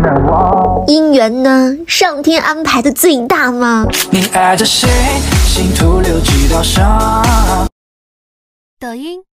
姻缘呢？上天安排的最大吗？ 你爱着谁？心徒留几道伤。 抖音。